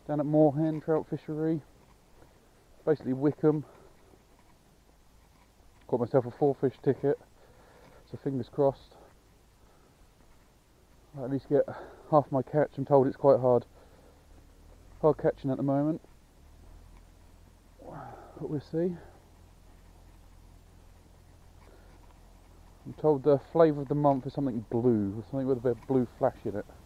down at Moorhen Trout Fishery, basically Wickham. Got myself a 4-fish ticket, so fingers crossed I'll at least get half my catch. I'm told it's quite hard catching at the moment, but we'll see. I'm told the flavour of the month is something blue, something with a bit of blue flash in it.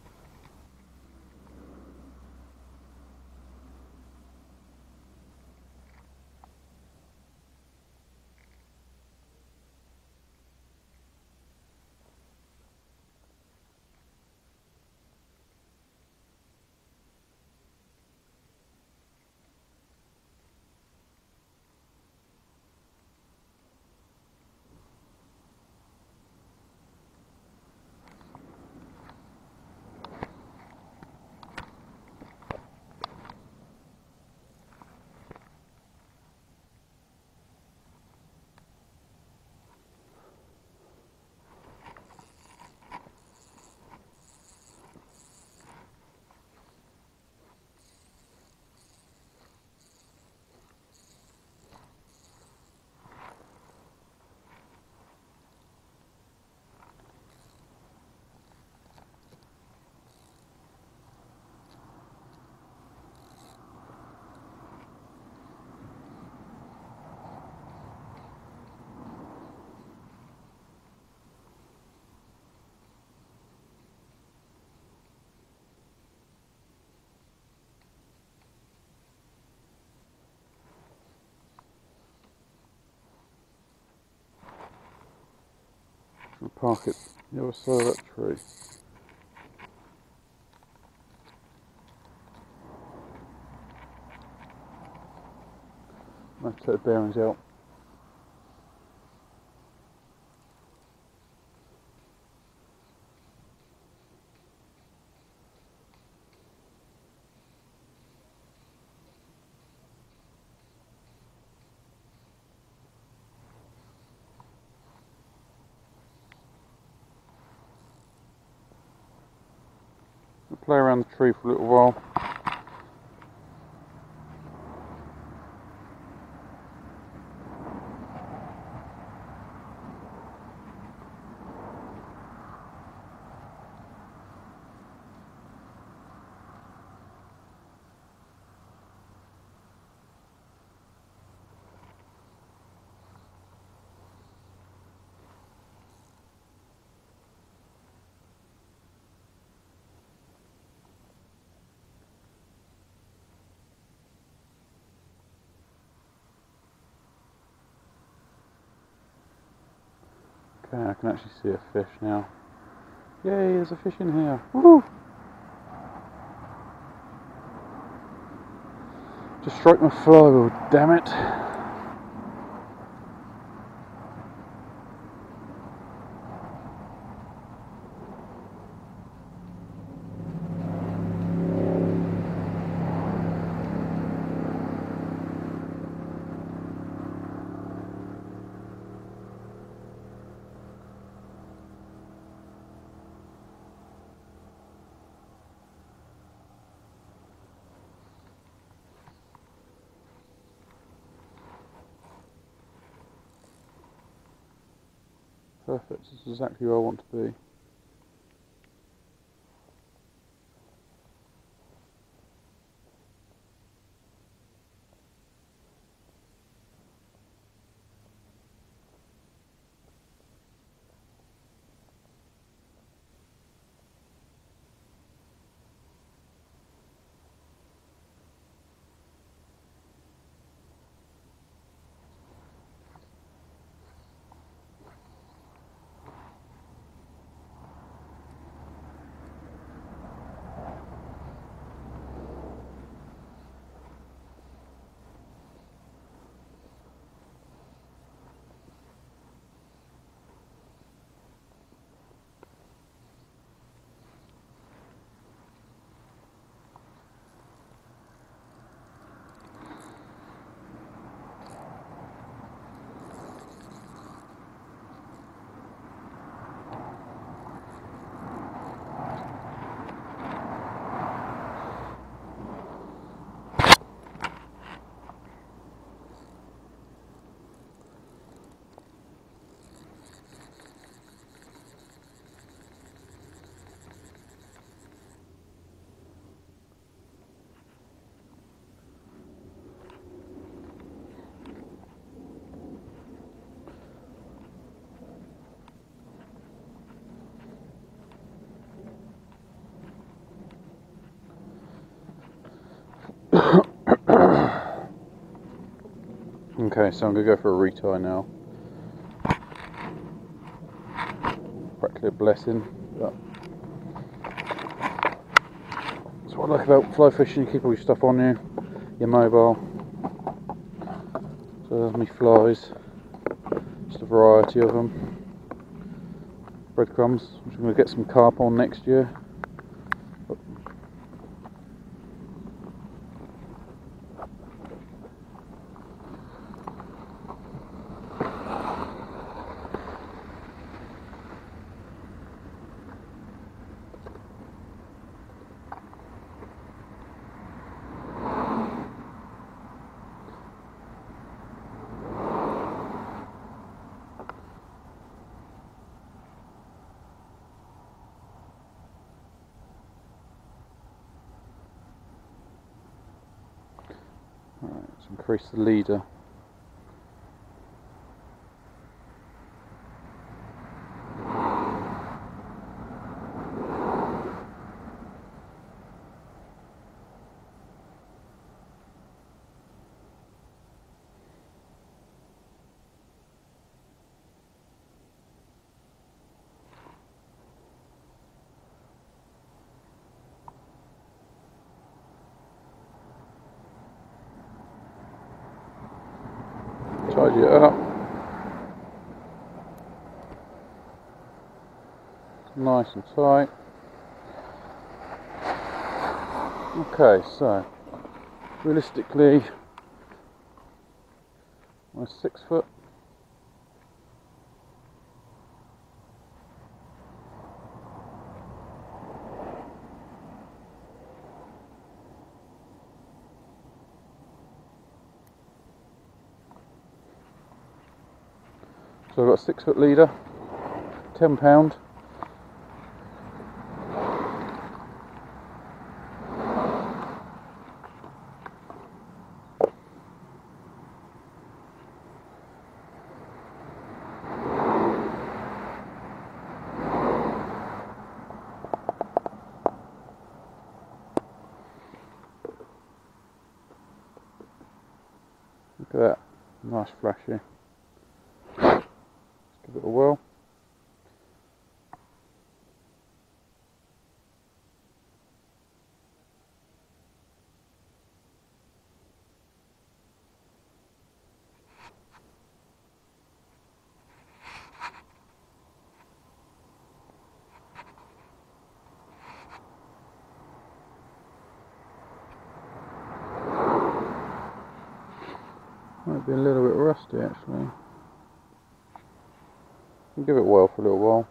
I'll park it the other side of that tree. I have to take the bearings out. I'll play around the tree for a little while. Okay, I can actually see a fish now. Yay, there's a fish in here. Woohoo! Just strike my fly wheel, damn it. Perfect, this is exactly where I want to be. Okay, so I'm going to go for a retie now. Practically a blessing. But that's what I like about fly fishing, you keep all your stuff on you, your mobile. So there's me flies, just a variety of them. Breadcrumbs, which I'm going to get some carp on next year. Alright, let's increase the leader. Tidy it up. Nice and tight. Okay, so realistically, my 6 foot. So I've got a 6 foot leader, £10. Look at that, nice flashy. Let's give it a whirl. Might be a little bit rusty actually. We'll give it a whirl for a little while.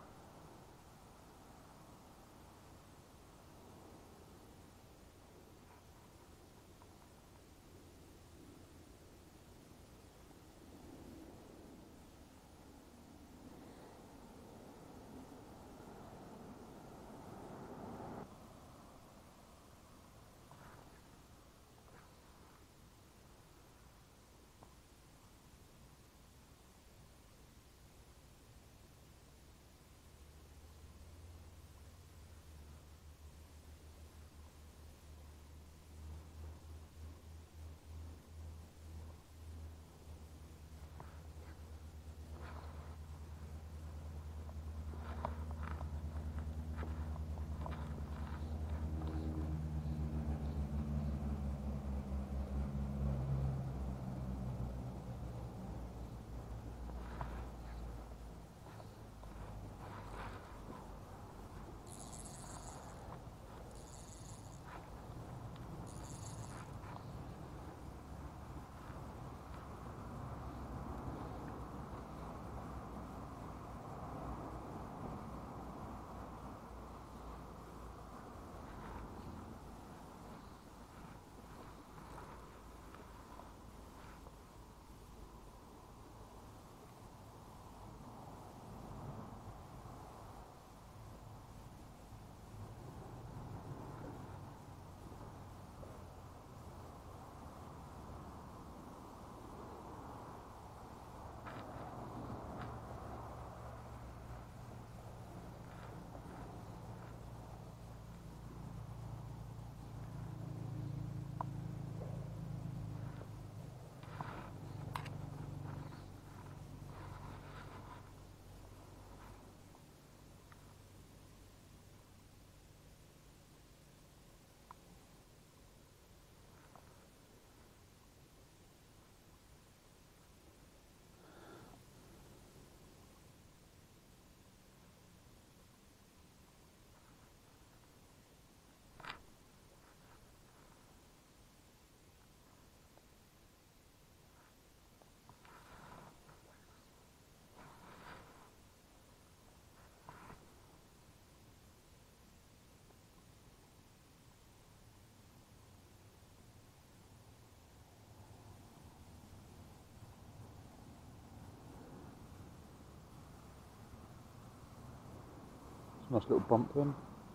Nice little bump then.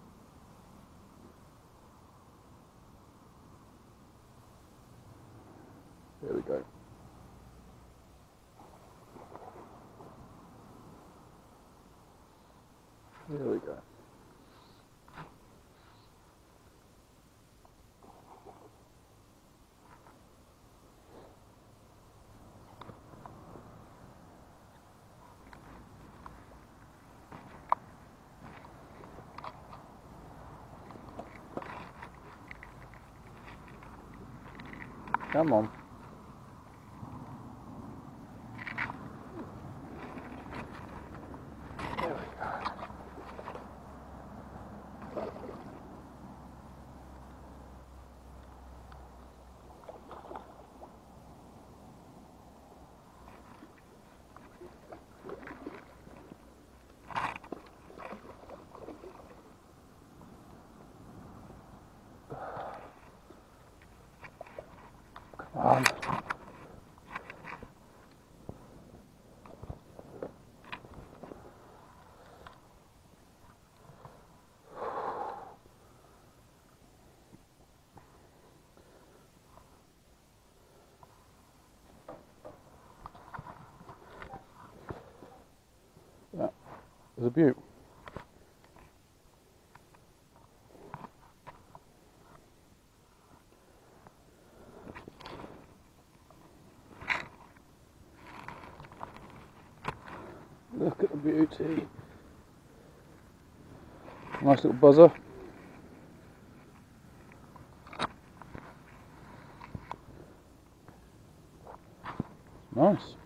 There we go. There we go. Come on. There we go. Come on. That is a beaut. Look at the beauty. Nice little buzzer. Nice.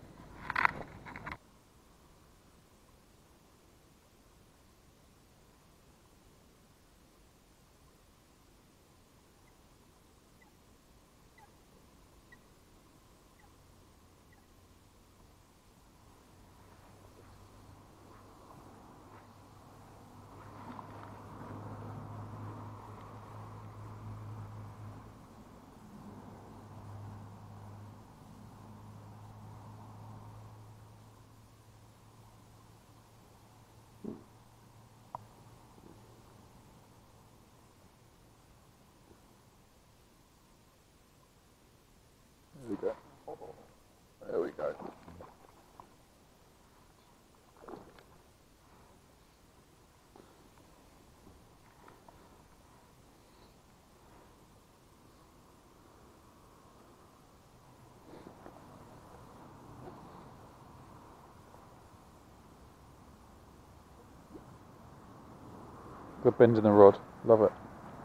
There we go. There we go. Good bend in the rod. Love it.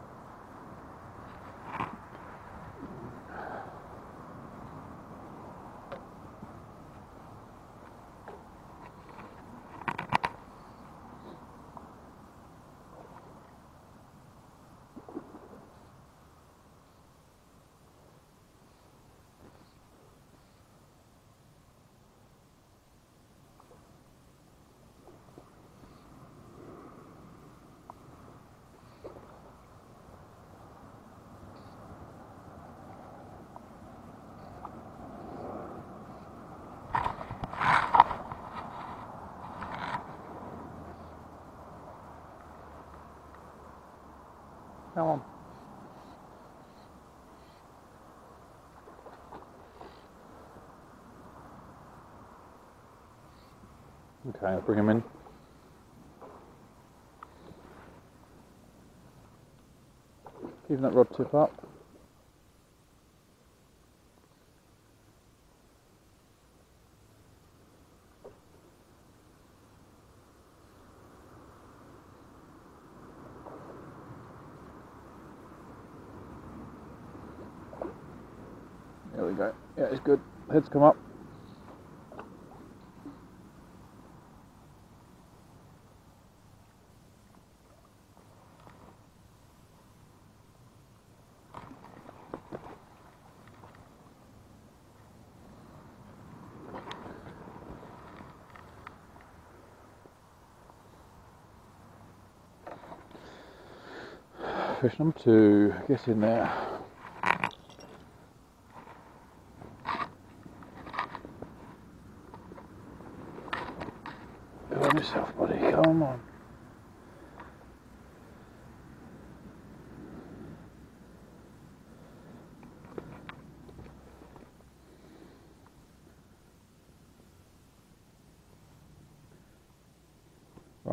Come on. Okay, I'll bring him in. Keeping that rod tip up. There we go. Yeah, it's good. Heads come up. Fish number 2, get in there. Go on yourself, buddy, come on.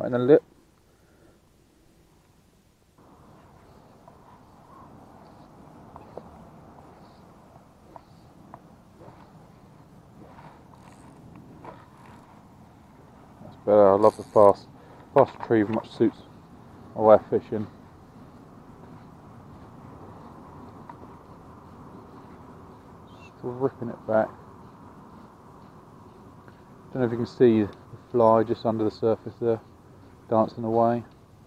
in the lip. That's better. I love the fast retrieve, much suits my way of fishing. Stripping it back. Don't know if you can see the fly just under the surface there, dancing away.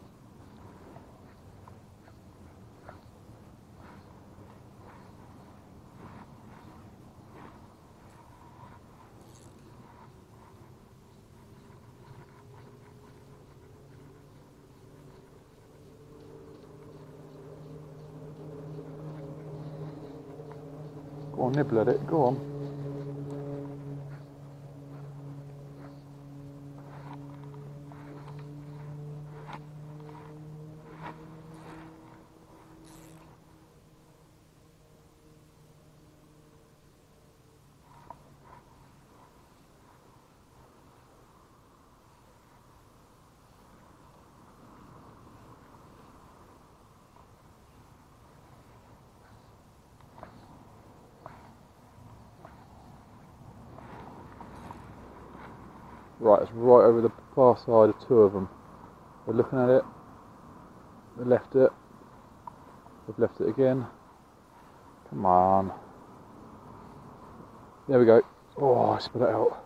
Go on, nibble at it, go on. Right, it's right over the far side of two of them. We're looking at it. They left it. They've left it again. Come on. There we go. Oh, I spit it out.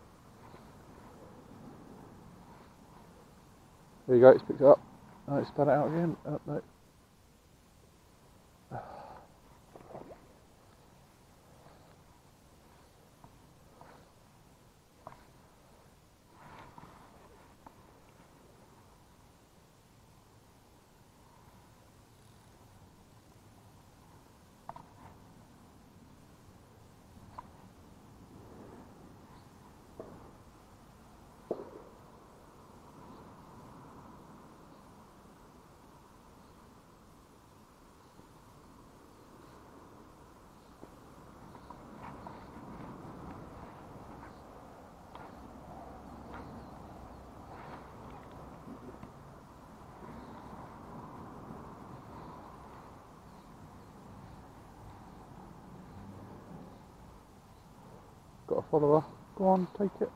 There you go, it's picked it up. Oh, it spat it out again. Oh, no. Got a follower. Go on, take it.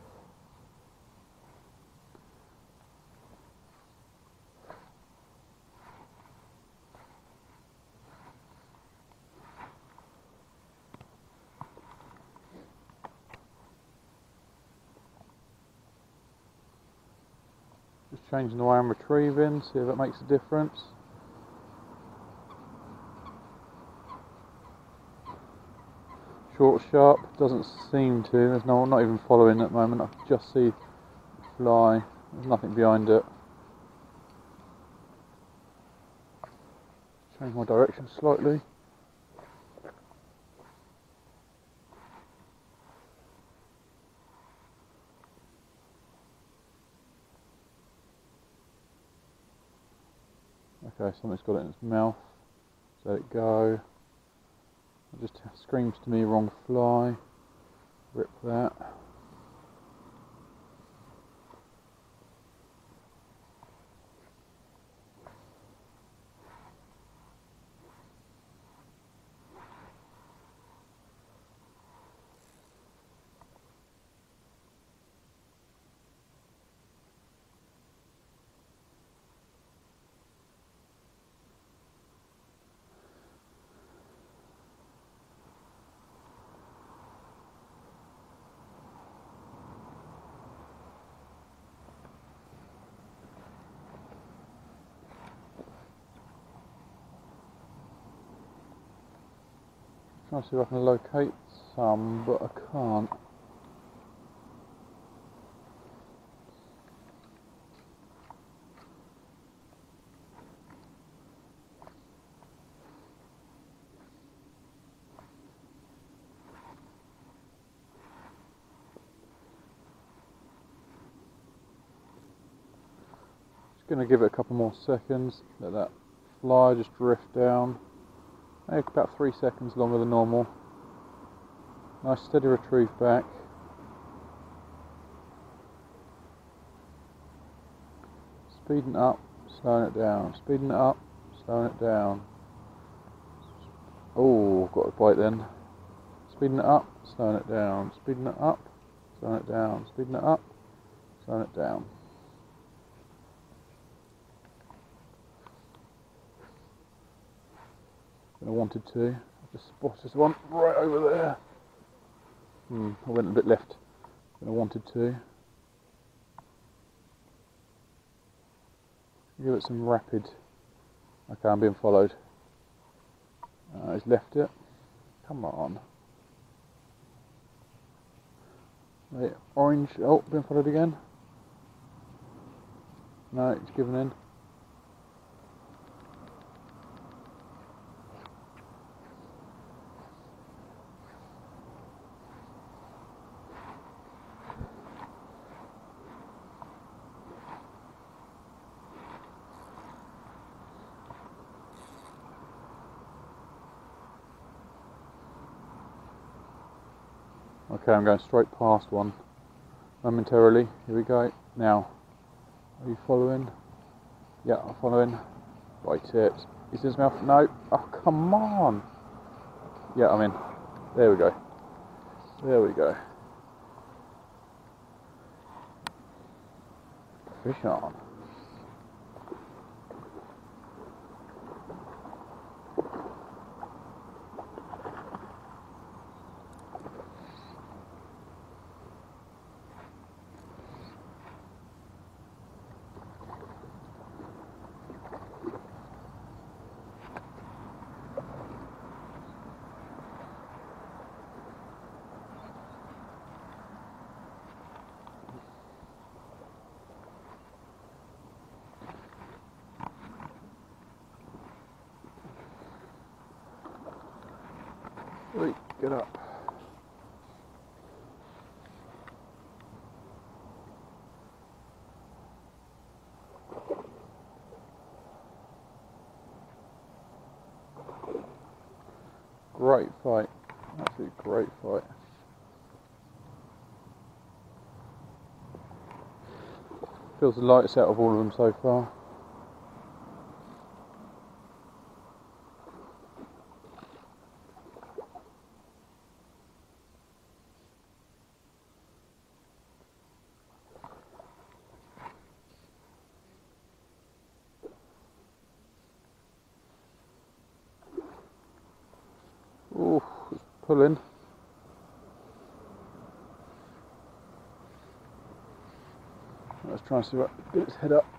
Just changing the way I'm retrieving, see if it makes a difference. Short, sharp, doesn't seem to. There's no, not even following at the moment. I can just see the fly. There's nothing behind it. Change my direction slightly. Okay, something's got it in its mouth. Let it go. It just screams to me wrong fly. Rip that. Trying to see if I can locate some, but I can't. Just going to give it a couple more seconds, let that fly just drift down. Maybe about 3 seconds longer than normal. Nice steady retrieve back. speeding up, slowing it down, speeding it up, slowing it down. Oh, got a bite then. Speeding it up, slowing it down, speeding it up, slowing it down, speeding it up, slowing it down. I wanted to. I just spotted one right over there. I went a bit left than I wanted to. Give it some rapid. Okay, I'm being followed. He's left it. Come on. Wait, orange. Oh, being followed again. No, he's given in. Okay, I'm going straight past one momentarily. Here we go. Now, are you following? Yeah, I'm following. Right it. Is his mouth? No. Oh, come on. Yeah, I'm in. There we go. There we go. Fish on. Wait, get up. Great fight. Absolutely great fight. Feels the lightest out of all of them so far. Ooh, it's pulling. Let's try and see what get its head up.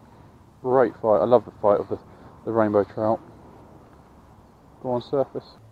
Great fight. I love the fight of the rainbow trout. Go on, surface.